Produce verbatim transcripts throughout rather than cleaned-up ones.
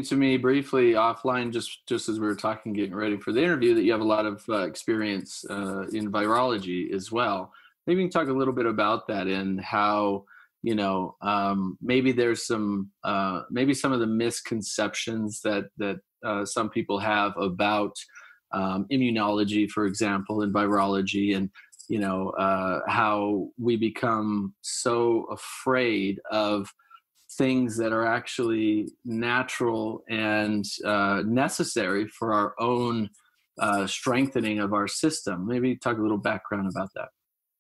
to me briefly offline, just just as we were talking, getting ready for the interview, that you have a lot of uh, experience uh, in virology as well. Maybe you can talk a little bit about that and how, you know, um, maybe there's some uh, maybe some of the misconceptions that that uh, some people have about um, immunology, for example, and virology, and you know uh, how we become so afraid of things that are actually natural and uh, necessary for our own uh, strengthening of our system. Maybe talk a little background about that.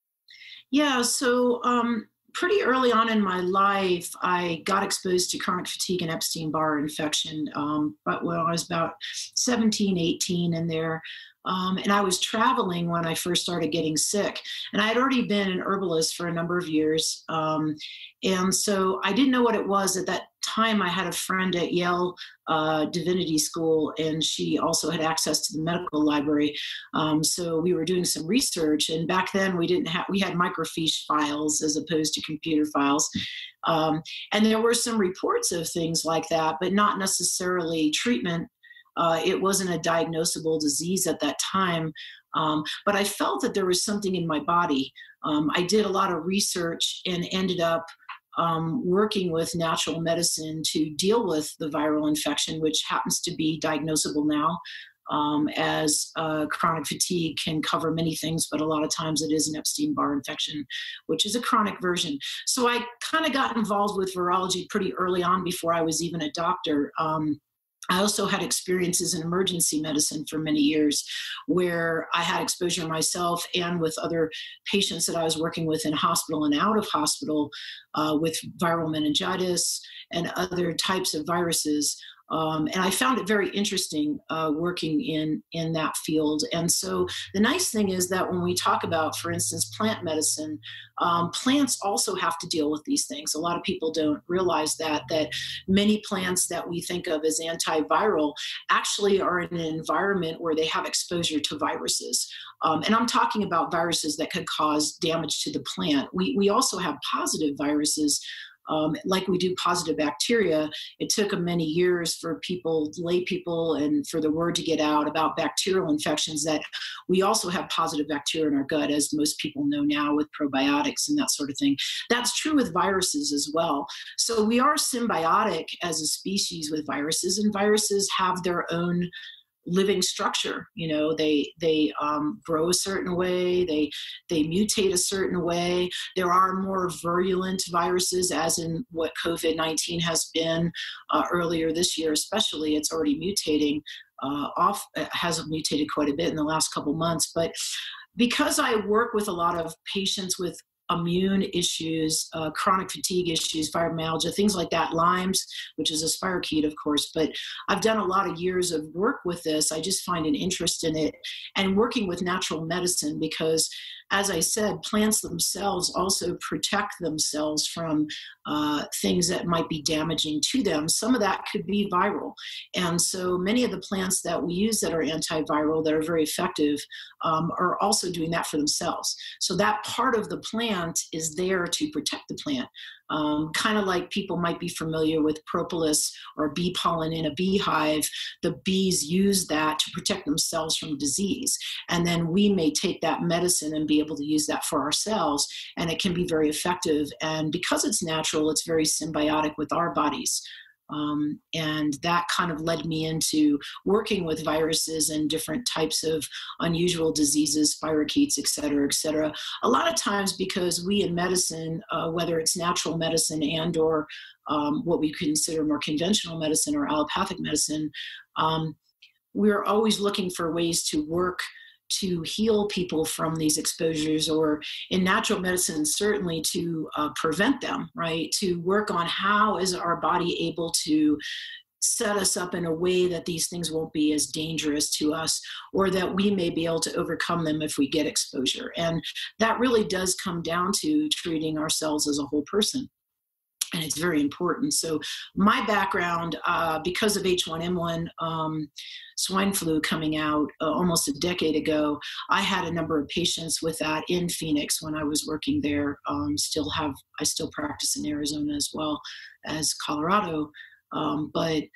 Yeah, so um, pretty early on in my life, I got exposed to chronic fatigue and Epstein-Barr infection, um, but when I was about seventeen, eighteen in there. Um, and I was traveling when I first started getting sick. And I had already been an herbalist for a number of years. Um, and so I didn't know what it was. At that time, I had a friend at Yale uh, Divinity School, and she also had access to the medical library. Um, so we were doing some research. And back then, we didn't have, we had microfiche files as opposed to computer files. Um, and there were some reports of things like that, but not necessarily treatment. Uh, it wasn't a diagnosable disease at that time, um, but I felt that there was something in my body. Um, I did a lot of research and ended up um, working with natural medicine to deal with the viral infection, which happens to be diagnosable now, um, as uh, chronic fatigue can cover many things, but a lot of times it is an Epstein-Barr infection, which is a chronic version. So I kind of got involved with virology pretty early on before I was even a doctor. Um, I also had experiences in emergency medicine for many years where I had exposure myself and with other patients that I was working with in hospital and out of hospital uh, with viral meningitis and other types of viruses. Um, and I found it very interesting uh, working in, in that field. And so the nice thing is that when we talk about, for instance, plant medicine, um, plants also have to deal with these things. A lot of people don't realize that, that many plants that we think of as antiviral actually are in an environment where they have exposure to viruses. Um, and I'm talking about viruses that could cause damage to the plant. We, we also have positive viruses. Um, like we do positive bacteria. It took many years for people, lay people, and for the word to get out about bacterial infections that we also have positive bacteria in our gut, as most people know now with probiotics and that sort of thing. That's true with viruses as well. So we are symbiotic as a species with viruses, and viruses have their own living structure. You know, they they um, grow a certain way, they they mutate a certain way. There are more virulent viruses, as in what COVID nineteen has been uh, earlier this year, especially. It's already mutating uh, off, it has mutated quite a bit in the last couple months. But because I work with a lot of patients with immune issues, uh, chronic fatigue issues, fibromyalgia, things like that, Lyme's, which is a spirochete, of course. But I've done a lot of years of work with this. I just find an interest in it and working with natural medicine because, as I said, plants themselves also protect themselves from uh, things that might be damaging to them. Some of that could be viral. And so many of the plants that we use that are antiviral, that are very effective, um, are also doing that for themselves. So that part of the plant is there to protect the plant. Um, kind of like people might be familiar with propolis or bee pollen in a beehive. The bees use that to protect themselves from disease. And then we may take that medicine and be able to use that for ourselves. And it can be very effective. And because it's natural, it's very symbiotic with our bodies. Um, and that kind of led me into working with viruses and different types of unusual diseases, spirochetes, et cetera, et cetera. A lot of times because we in medicine, uh, whether it's natural medicine and or um, what we consider more conventional medicine or allopathic medicine, um, we're always looking for ways to work to heal people from these exposures, or in natural medicine, certainly to uh, prevent them, right? To work on how is our body able to set us up in a way that these things won't be as dangerous to us, or that we may be able to overcome them if we get exposure. And that really does come down to treating ourselves as a whole person. And it's very important. So my background, uh, because of H one N one um, swine flu coming out uh, almost a decade ago, I had a number of patients with that in Phoenix when I was working there. Um, still have, I still practice in Arizona as well as Colorado. Um, but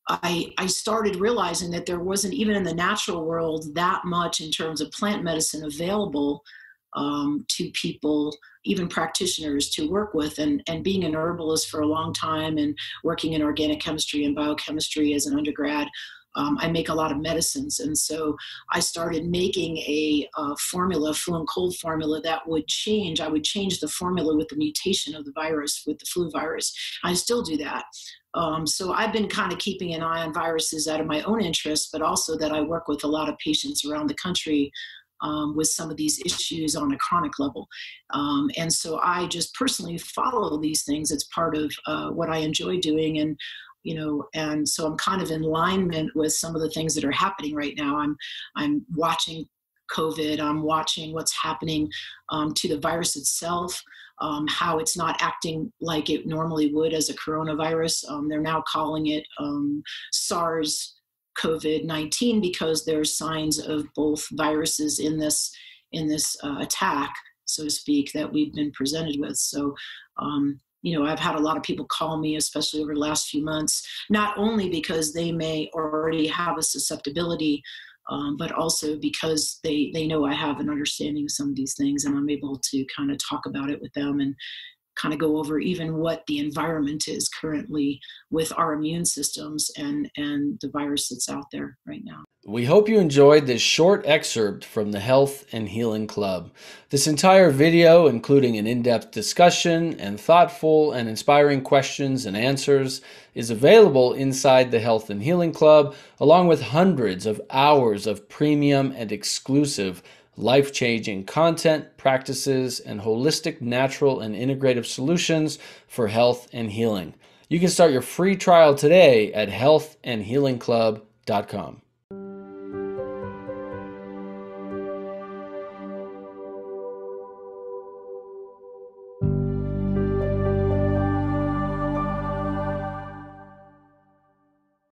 I, I started realizing that there wasn't, even in the natural world, that much in terms of plant medicine available um, to people, even practitioners, to work with. And, and being an herbalist for a long time and working in organic chemistry and biochemistry as an undergrad, um, I make a lot of medicines. And so I started making a uh, formula, flu and cold formula, that would change. I would change the formula with the mutation of the virus, with the flu virus. I still do that. Um, so I've been kind of keeping an eye on viruses out of my own interest, but also that I work with a lot of patients around the country um, with some of these issues on a chronic level. Um, and so I just personally follow these things. It's part of uh, what I enjoy doing. And, you know, and so I'm kind of in alignment with some of the things that are happening right now. I'm, I'm watching COVID. I'm watching what's happening um, to the virus itself. Um, how it's not acting like it normally would as a coronavirus. Um, they're now calling it um, SARS COVID nineteen because there's signs of both viruses in this in this uh, attack, so to speak, that we've been presented with. So, um, you know, I've had a lot of people call me, especially over the last few months, not only because they may already have a susceptibility, Um, but also because they, they know I have an understanding of some of these things, and I'm able to kind of talk about it with them and kind of go over even what the environment is currently with our immune systems and, and the virus that's out there right now. We hope you enjoyed this short excerpt from the Health and Healing Club. This entire video, including an in-depth discussion and thoughtful and inspiring questions and answers, is available inside the Health and Healing Club, along with hundreds of hours of premium and exclusive life-changing content, practices, and holistic, natural, and integrative solutions for health and healing. You can start your free trial today at health and healing club dot com.